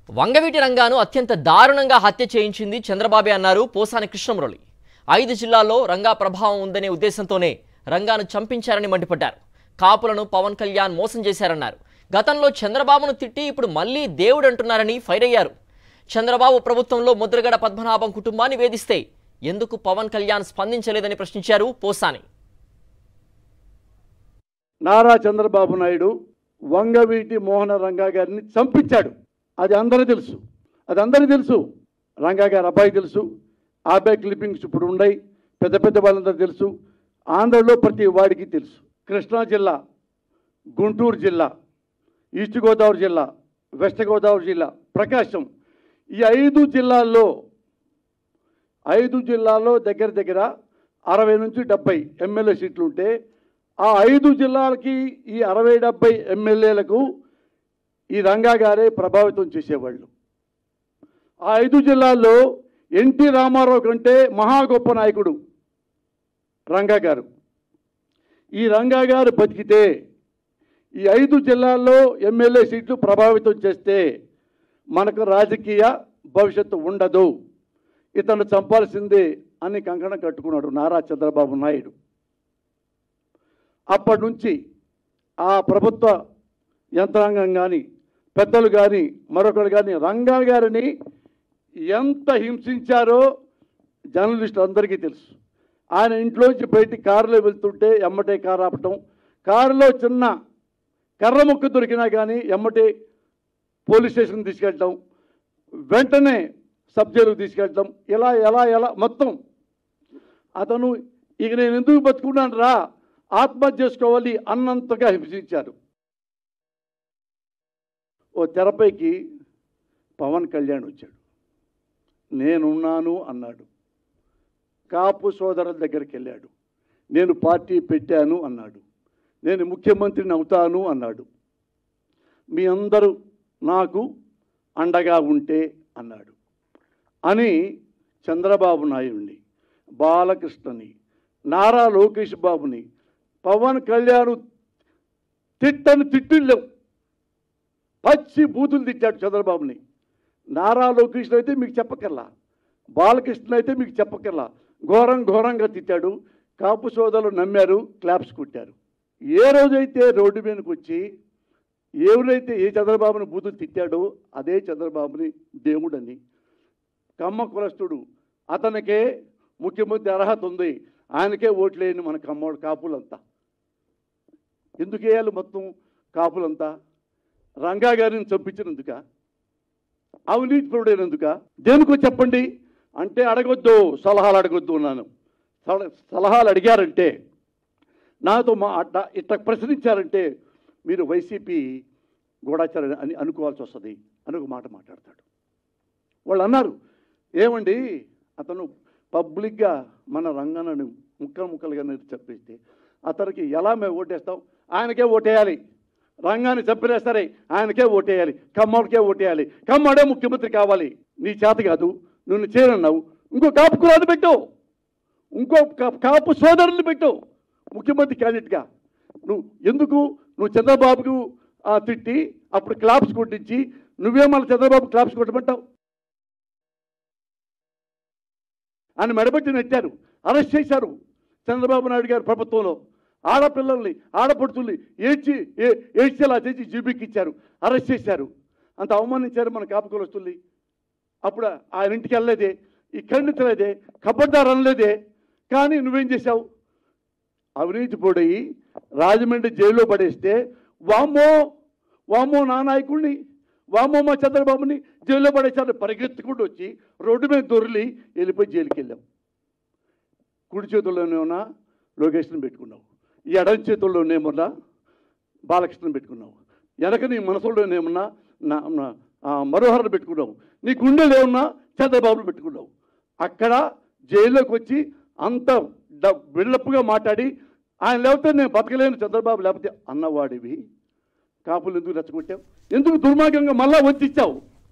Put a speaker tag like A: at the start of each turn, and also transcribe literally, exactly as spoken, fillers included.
A: వంగవీటి రంగాను అత్యంత దారుణంగా హత్య చేయించింది చంద్రబాబే అన్నారు పోసాని కృష్ణమురళి. ఐదు జిల్లాల్లో రంగా ప్రభావం ఉందనే ఉద్దేశంతోనే రంగాను చంపించారని మండిపడ్డారు. కాపులను పవన్ కళ్యాణ్ మోసం చేశారన్నారు. గతంలో చంద్రబాబును తిట్టి ఇప్పుడు మళ్లీ దేవుడు అంటున్నారని ఫైర్ అయ్యారు. చంద్రబాబు ప్రభుత్వంలో ముద్రగడ పద్మనాభం కుటుంబాన్ని వేధిస్తే ఎందుకు పవన్ కళ్యాణ్ స్పందించలేదని ప్రశ్నించారు పోసాని.
B: నారా చంద్రబాబు నాయుడు వంగవీటి మోహన రంగా గారిని చంపించాడు. అది అందరూ తెలుసు, అది అందరికీ తెలుసు. రంగా గారి అబ్బాయి తెలుసు, ఆ అబ్బాయి క్లిప్పింగ్స్ ఇప్పుడు ఉన్నాయి, పెద్ద పెద్ద వాళ్ళందరూ తెలుసు. ఆంధ్రలో ప్రతి వాడికి తెలుసు. కృష్ణా జిల్లా, గుంటూరు జిల్లా, ఈస్ట్ గోదావరి జిల్లా, వెస్ట్ గోదావరి జిల్లా, ప్రకాశం, ఈ ఐదు జిల్లాల్లో ఐదు జిల్లాల్లో దగ్గర దగ్గర అరవై నుంచి డెబ్బై ఎమ్మెల్యే సీట్లు ఉంటే ఆ ఐదు జిల్లాలకి ఈ అరవై డెబ్బై ఎమ్మెల్యేలకు ఈ రంగా గారే ప్రభావితం చేసేవాళ్ళు. ఆ ఐదు జిల్లాల్లో ఎన్టీ రామారావు కంటే మహా గొప్ప నాయకుడు రంగా గారు. ఈ రంగా గారు బతికితే ఈ ఐదు జిల్లాల్లో ఎమ్మెల్యే సీట్లు ప్రభావితం చేస్తే మనకు రాజకీయ భవిష్యత్తు ఉండదు, ఇతను చంపాల్సిందే అని కంకణం కట్టుకున్నాడు నారా చంద్రబాబు నాయుడు. అప్పటి నుంచి ఆ ప్రభుత్వ యంత్రాంగం కానీ పెద్దలు కానీ మరొకరు కానీ రంగా గారిని ఎంత హింసించారో జర్నలిస్టులు అందరికీ తెలుసు. ఆయన ఇంట్లోంచి బయటికి కారులో వెళ్తుంటే ఎమ్మటే కారు ఆపటం, కారులో చిన్న కర్ర ముక్క దొరికినా కానీ ఎమ్మటే పోలీస్ స్టేషన్కి తీసుకెళ్ళటం, వెంటనే సబ్ జైలుకు తీసుకెళ్ళటం, ఇలా ఎలా ఎలా మొత్తం అతను ఇక నేను ఎందుకు బతుకున్నాను రా, ఆత్మహత్య చేసుకోవాలి అన్నంతగా హింసించారు. ఓ తెరపైకి పవన్ కళ్యాణ్ వచ్చాడు, నేనున్నాను అన్నాడు. కాపు సోదరుల దగ్గరికి వెళ్ళాడు, నేను పార్టీ పెట్టాను అన్నాడు, నేను ముఖ్యమంత్రిని అవుతాను అన్నాడు, మీ అందరూ నాకు అండగా ఉంటే అన్నాడు అని చంద్రబాబు నాయుడిని, బాలకృష్ణని, నారా లోకేష్ బాబుని, పవన్ కళ్యాణ్ తిట్టని తిట్టిల్లేవు, పచ్చి బూతులు తిట్టాడు చంద్రబాబుని. నారా లోకేష్ అయితే మీకు చెప్పకల్లా, బాలకృష్ణ అయితే మీకు చెప్పకల్లా, ఘోరం ఘోరంగా తిట్టాడు. కాపు సోదరులు నమ్మారు, క్లాప్స్ కొట్టారు. ఏ రోజైతే రోడ్డు మీదకి వచ్చి ఎవరైతే ఏ చంద్రబాబుని బూతులు తిట్టాడో అదే చంద్రబాబుని దేవుడని, కమ్మ కులస్తుడు, అతనికే ముఖ్యమంత్రి అర్హత ఉంది, ఆయనకే ఓట్లేని మన కమ్మోడు కాపులంతా. ఎందుకు వేయాలి మొత్తం కాపులంతా? రంగా గారిని చంపించినందుక, అవినీతి పరుడైనందుక, దేనికో చెప్పండి అంటే అడగొద్దు, సలహాలు అడగొద్దు అన్నాను. సలహాలు అడిగారంటే, నాతో మా ఇట్లా ప్రశ్నించారంటే మీరు వైసీపీ గూఢాచారం అని అనుకోవాల్సి వస్తుంది అని ఒక మాట మాట్లాడతాడు. వాళ్ళు అన్నారు, ఏమండి అతను పబ్లిక్గా మన రంగాన్ని ముక్కలు ముక్కలుగా చెప్పేస్తే అతనికి ఎలా మేము ఓటేస్తాం? ఆయనకే ఓటేయాలి, రంగాన్ని చంపినేస్తారే ఆయనకే ఓటేయాలి, కమ్మడికే ఓటేయాలి, కమ్మడే ముఖ్యమంత్రి కావాలి. నీ చేత కాదు, నువ్వు చేరన్నావు, ఇంకో కాపు కులాన్ని పెట్టు, ఇంకో కాపు సోదరుల్ని పెట్టు ముఖ్యమంత్రి క్యాండిడేట్గా. నువ్వు ఎందుకు నువ్వు చంద్రబాబుకు తిట్టి అప్పుడు క్లాప్స్ కొట్టించి నువ్వే మళ్ళీ చంద్రబాబు క్లాప్స్ కొట్టమంటావు? ఆయన మెడబెట్టి నెట్టారు, అరెస్ట్ చేశారు చంద్రబాబు నాయుడు గారి ప్రభుత్వంలో. ఆడపిల్లల్ని ఆడపడుతుల్ని ఏడ్చి ఏడ్చేలా చేసి జీబీకి ఇచ్చారు, అరెస్ట్ చేశారు, అంత అవమానించారు మన కాపు కులస్తుల్ని. అప్పుడు ఆయన ఇంటికి వెళ్ళలేదే, ఈ ఖండించలేదే, కబడ్దారు అనలేదే. కానీ నువ్వేం చేశావు? అవినీతి పొడయి రాజమండ్రి జైల్లో పడేస్తే వామ్మో వామ్మో నా నాయకుడిని, వామ్మో మా చంద్రబాబుని జైల్లో పడేసారు పరిగెత్తుకుంటూ వచ్చి రోడ్డు మీద దొరికి వెళ్ళిపోయి జైలుకి వెళ్ళాం. కుడి చేతుల్లోనేమన్నా లోకేష్ని పెట్టుకున్నావు, ఈ ఎడం చేతుల్లోనేమన్నా బాలకృష్ణని పెట్టుకున్నావు, వెనక నీ మనసులోనేమన్నా నా మనోహర్ని పెట్టుకున్నావు, నీ గుండెలు ఏమన్నా చంద్రబాబుని పెట్టుకున్నావు. అక్కడ జైల్లోకి వచ్చి అంత బిల్డప్గా మాట్లాడి ఆయన లేకపోతే నేను బతకలేను చంద్రబాబు లేకపోతే అన్నవాడివి కాపులు ఎందుకు రెచ్చగొట్టావు? ఎందుకు దుర్మార్గంగా మళ్ళా వంచిచ్చావు?